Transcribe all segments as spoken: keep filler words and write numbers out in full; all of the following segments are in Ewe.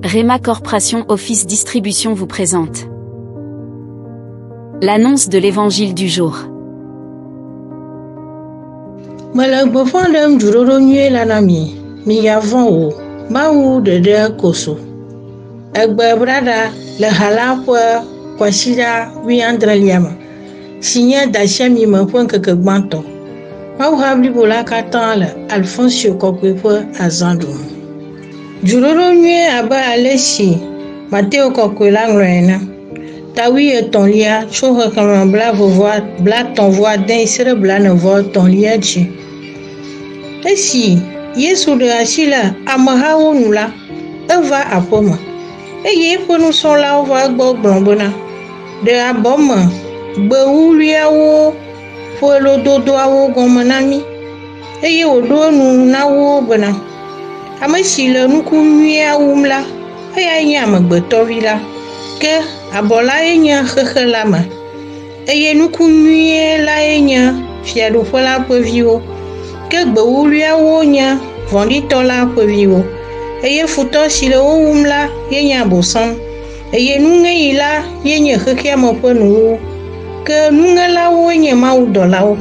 Rema Corporation Office Distribution vous présente l'annonce de l'évangile du jour. Malagbo fondem duroro nye lanami mi yavon o mawu dede koso egbe brada le halafwe kwashida wi andre liama sinye dashemi me fon keke gbanto mawu habli bola katan le Alphonse kokwe fwe azandu duroro nye aba aleshi Matteo kokwe la ngloena tawi eton lia chohe kama bla vovoa bla ton voa den sere bla ne vo ton lia ji esi Yesu de asila amahawo nula eva apoma eye ponu son la ova gbo gblonbona de aboma gbewuliawo folo dodo awo gomanami eye odo nu nawo bona amesile nuku miawumla aya nya magbetovila ke abola enya khekhelama eye nuku mie la enya fiadu fola poviwo ke gbewuliawo nya vonditola poviwo eye futo sile wumla yenya bosan eye nungeyila yenye khekhiamo ponu ke nungela wo nye maudolawo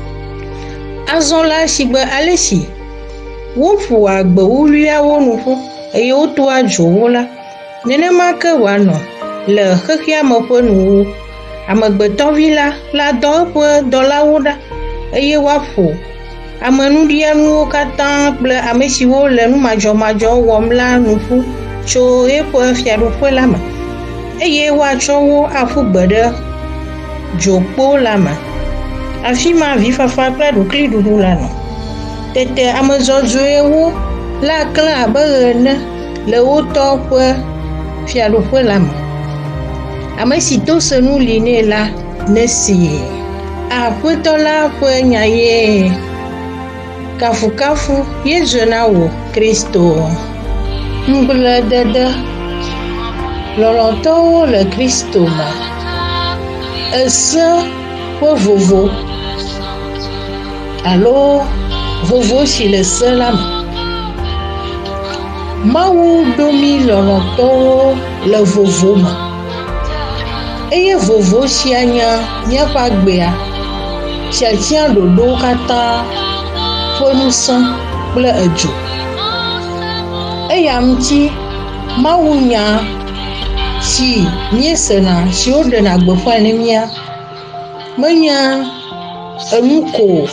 azola sigbe alesi wo fu agbewuliawo nufu eye woto ajowola nenema ke wano le xexia me ƒe nuwo amegbetɔvi la la dɔ eƒe dɔlawo ɖa eye woaƒo amenuɖianuwo katã kple ame siwo le numadzɔmadzɔ wɔm la nuƒu tso eƒe fiaɖuƒe la me eye woatsɔ wo aƒu gbe ɖe dzokpo la me afi ma avifafa kple ɖukliɖuɖu la nɔ tete amezɔdzɔewo la klẽ abe ɣe ene le wotɔ ƒe fiaɖuƒe la me ame si to senu li nɛ la nesi aƒetɔ la ƒe nya ye kafukafu Yesu na wo Kristo ŋgbledede lɔlɔtɔwo le Kristo me ese ƒe vovo alo vovo si le se la me Mawu domi lɔlɔtɔwo le vovo me eye vovo sia nye míaƒe agbea tiatia ɖoɖowo katã ƒe ŋusẽ kple edzo eya ŋuti Mawu nya si míesena si woɖena gbeƒãe ne mía menye enu ko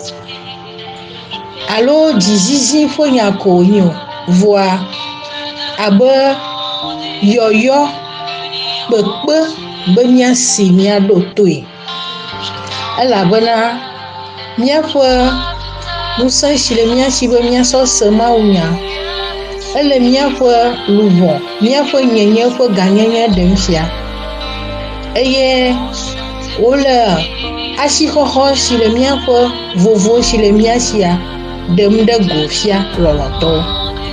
alo dzizizi ƒe nya ko wonye o voa abe yɔyɔ kpekpe be míasi míaɖo toe elabena míaƒe ŋusẽ si le mía si be míasɔ se Mawu nya ele míaƒe luʋɔ míaƒe nyenye ƒe ganyenye ɖem fia eye wole asixɔxɔ si le míaƒe vovo si le mía sia ɖem ɖe go fia lɔlɔtɔwo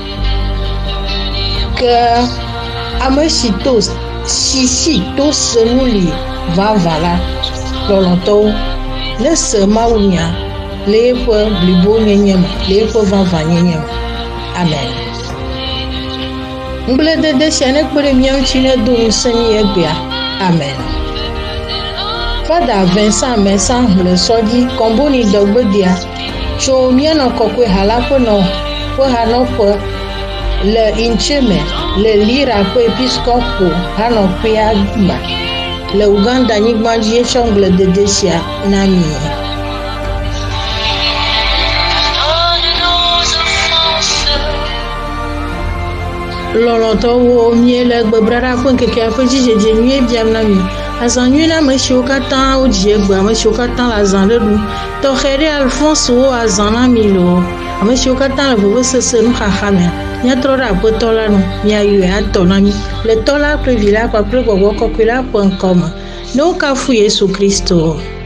ke ame si to si si to senu li vava la lɔlɔtɔwo ne se Mawu nya le eƒe blibo nyenye me le eƒe vava nyenye me amen. Ŋgbledede sia ne kpe ɖe mía ŋuti ne do ŋusẽ mí egbea amen. Fada Vincent Mensah le sɔ dzi kɔmboni dɔgbedia tso míanɔ kɔkɔe ha la ƒe nɔ ƒe hanɔƒe le Incheme le Lira ƒe episkopo hanɔƒea me le Uganda nyigba dzi etsɔ ŋgbledede sia na mi. Lɔlɔtɔwo míele gbebraɖa ƒe ŋkekea ƒe dzidzedze nyuie biam na mi. Azã nyuie na ame siwo katã wodzi egbe, ame siwo katã le azã ɖe ɖum. Tɔxɛ ɖe Alphonse wo azã na mi le o. Ame siwo katã le vevesese nuxaxa mea, míatrɔ ɖe Aƒetɔ la nu, míayɔe atɔ na mi le Tɔ la kple Vi la kpakple Gbɔgbɔ Kɔkɔe la ƒe ŋkɔ me. Ne wokafu Yesu Kristo.